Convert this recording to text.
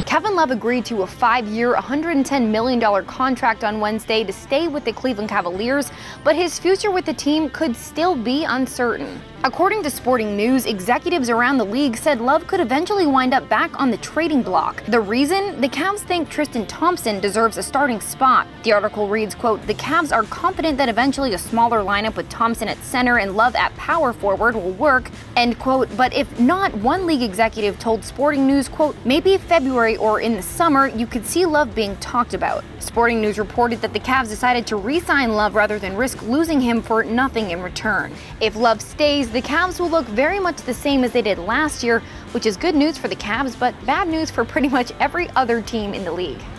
Kevin Love agreed to a 5-year, $110 million contract on Wednesday to stay with the Cleveland Cavaliers, but his future with the team could still be uncertain. According to Sporting News, executives around the league said Love could eventually wind up back on the trading block. The reason? The Cavs think Tristan Thompson deserves a starting spot. The article reads, quote, "The Cavs are confident that eventually a smaller lineup with Thompson at center and Love at power forward will work," end quote. But if not, one league executive told Sporting News, quote, "Maybe February or in the summer, you could see Love being talked about." Sporting News reported that the Cavs decided to re-sign Love rather than risk losing him for nothing in return. If Love stays, the Cavs will look very much the same as they did last year, which is good news for the Cavs, but bad news for pretty much every other team in the league.